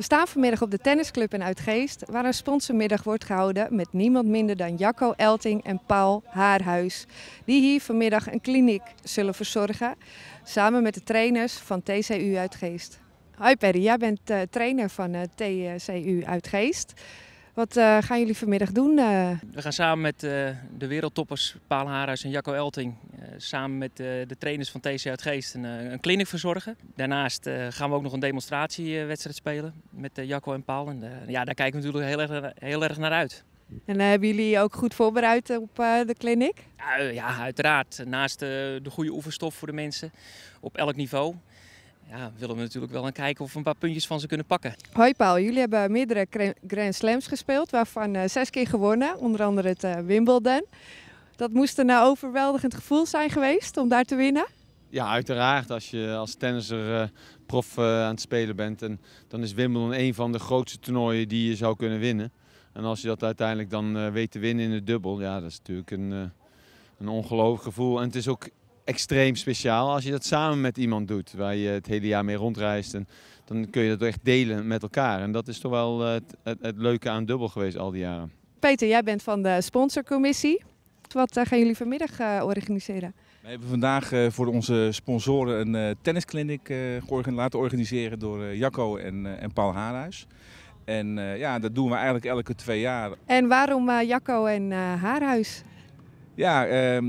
We staan vanmiddag op de tennisclub in Uitgeest, waar een sponsormiddag wordt gehouden met niemand minder dan Jacco Elting en Paul Haarhuis. Die hier vanmiddag een kliniek zullen verzorgen, samen met de trainers van TCU Uitgeest. Hoi Perry, jij bent trainer van TCU Uitgeest. Wat gaan jullie vanmiddag doen? We gaan samen met de wereldtoppers Paul Haarhuis en Jacco Elting, samen met de trainers van TCU Uitgeest een kliniek verzorgen. Daarnaast gaan we ook nog een demonstratiewedstrijd spelen met Jacco en Paul. En ja, daar kijken we natuurlijk heel erg naar uit. En hebben jullie ook goed voorbereid op de kliniek? Ja, uiteraard. Naast de goede oefenstof voor de mensen op elk niveau. Ja, willen we natuurlijk wel gaan kijken of we een paar puntjes van ze kunnen pakken. Hoi Paul, jullie hebben meerdere Grand Slams gespeeld, waarvan 6 keer gewonnen. Onder andere het Wimbledon. Dat moest een overweldigend gevoel zijn geweest om daar te winnen? Ja, uiteraard. Als je als tennisser prof aan het spelen bent, dan is Wimbledon een van de grootste toernooien die je zou kunnen winnen. En als je dat uiteindelijk dan weet te winnen in het dubbel, ja, dat is natuurlijk een ongelooflijk gevoel. En het is ook extreem speciaal als je dat samen met iemand doet, waar je het hele jaar mee rondreist. En dan kun je dat echt delen met elkaar. En dat is toch wel het leuke aan dubbel geweest al die jaren. Peter, jij bent van de sponsorcommissie. Wat gaan jullie vanmiddag organiseren? We hebben vandaag voor onze sponsoren een tenniskliniek laten organiseren door Jacco en Paul Haarhuis. En ja, dat doen we eigenlijk elke 2 jaar. En waarom Jacco en Haarhuis? Ja,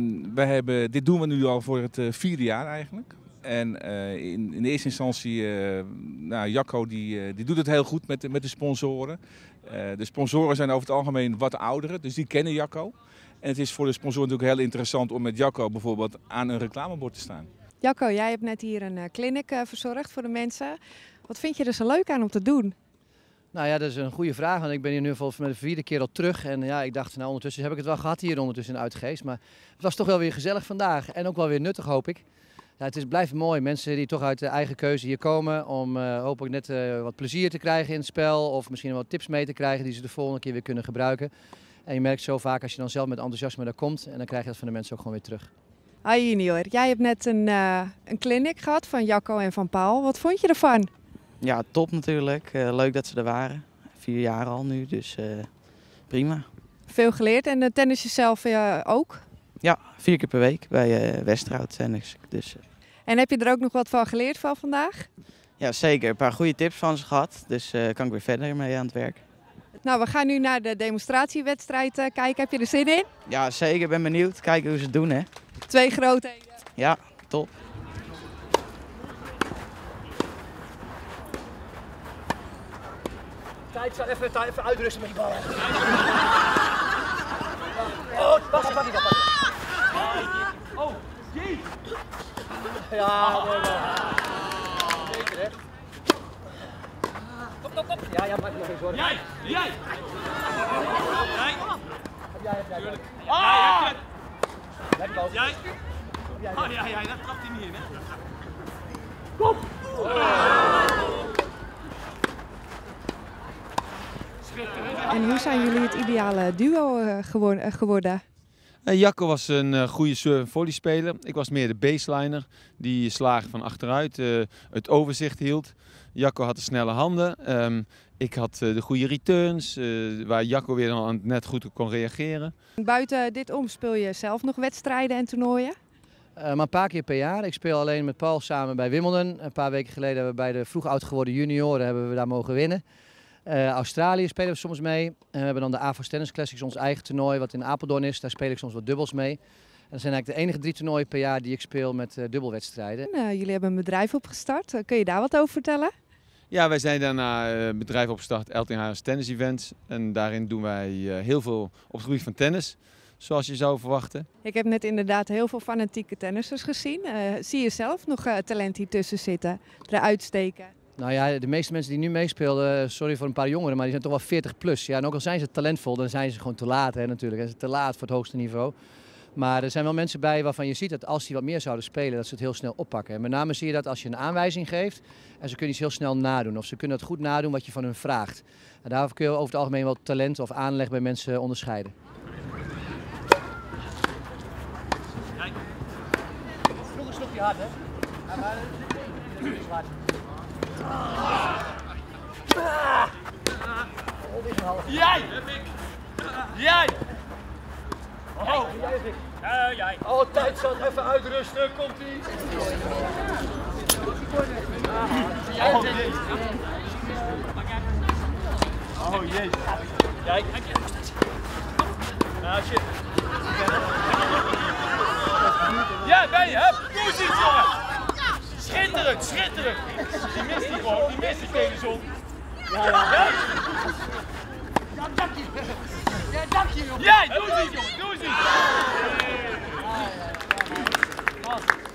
dit doen we nu al voor het 4e jaar eigenlijk. En in de eerste instantie, Jacco die doet het heel goed met de sponsoren. De sponsoren zijn over het algemeen wat ouderen, dus die kennen Jacco. En het is voor de sponsoren natuurlijk heel interessant om met Jacco bijvoorbeeld aan een reclamebord te staan. Jacco, jij hebt net hier een kliniek verzorgd voor de mensen. Wat vind je er zo leuk aan om te doen? Nou ja, dat is een goede vraag, want ik ben hier nu voor de 4e keer al terug. En ja, ik dacht, nou ondertussen heb ik het wel gehad hier ondertussen in Uitgeest. Maar het was toch wel weer gezellig vandaag en ook wel weer nuttig, hoop ik. Ja, blijft mooi. Mensen die toch uit de eigen keuze hier komen om hopelijk net wat plezier te krijgen in het spel. Of misschien wat tips mee te krijgen die ze de volgende keer weer kunnen gebruiken. En je merkt zo vaak als je dan zelf met enthousiasme daar komt en dan krijg je dat van de mensen ook gewoon weer terug. Hoi Junior, jij hebt net een kliniek gehad van Jacco en van Paul. Wat vond je ervan? Ja, top natuurlijk. Leuk dat ze er waren. 4 jaar al nu, dus prima. Veel geleerd en tennis je zelf ook? Ja, 4 keer per week bij Westerhout Tennis. Dus, En heb je er ook nog wat van geleerd van vandaag? Ja, zeker. Een paar goede tips van ze gehad, dus kan ik weer verder mee aan het werk. Nou, we gaan nu naar de demonstratiewedstrijd kijken. Heb je er zin in? Ja, zeker. Ik ben benieuwd. Kijken hoe ze het doen, hè. 2 grootheden. Ja, top. Tijd, even uitrusten met die bal. Oh, pak die dan. Oh, jee. Ja, mooi man. Zeker hè. Kom. Ja, maak je nog geen zorgen. Jij. Heb jij. Ah! Lekker bal. Jij. Ja, dat trapt hij niet in hè. Kom. En hoe zijn jullie het ideale duo geworden? Jacco was een goede serve-volley-speler. Ik was meer de baseliner die slagen van achteruit het overzicht hield. Jacco had de snelle handen. Ik had de goede returns, waar Jacco weer aan het net goed kon reageren. Buiten dit om speel je zelf nog wedstrijden en toernooien? Maar een paar keer per jaar. Ik speel alleen met Paul samen bij Wimbledon. Een paar weken geleden hebben we bij de vroeg oud geworden junioren hebben we daar mogen winnen. Australië spelen we soms mee. En we hebben dan de AVOS Tennis Classics, ons eigen toernooi wat in Apeldoorn is. Daar speel ik soms wat dubbels mee. En dat zijn eigenlijk de enige 3 toernooien per jaar die ik speel met dubbelwedstrijden. Jullie hebben een bedrijf opgestart. Kun je daar wat over vertellen? Ja, wij zijn daarna een bedrijf opgestart, Elting Haarhuis Tennis Events. En daarin doen wij heel veel op het gebied van tennis, zoals je zou verwachten. Ik heb net inderdaad heel veel fanatieke tennissers gezien. Zie je zelf nog talent hier tussen zitten, eruit steken? Nou ja, de meeste mensen die nu meespeelden, sorry voor een paar jongeren, maar die zijn toch wel 40 plus. Ja, en ook al zijn ze talentvol, dan zijn ze gewoon te laat hè, natuurlijk. Ze zijn te laat voor het hoogste niveau. Maar er zijn wel mensen bij waarvan je ziet dat als die wat meer zouden spelen, dat ze het heel snel oppakken. En met name zie je dat als je een aanwijzing geeft en ze kunnen iets heel snel nadoen. Of ze kunnen het goed nadoen wat je van hun vraagt. En daarvoor kun je over het algemeen wel talent of aanleg bij mensen onderscheiden. Nog een stukje hard, hè? Maar dat is hard. Jij! Jij! Oh, jij! Oh, tijd zat, even uitrusten, komt ie! Oh, jezus! Oh, jezus! Kijk! Nou, shit! Ja, ben je, hup! Doe eens iets, jongen! Schitterend, schitterend! Die mist hij gewoon, die mist hij tegen de zon! Ja, ja! Ja, dank je! Ja, dank je, jongen! Jij, doe eens iets, jongen! Doe eens iets!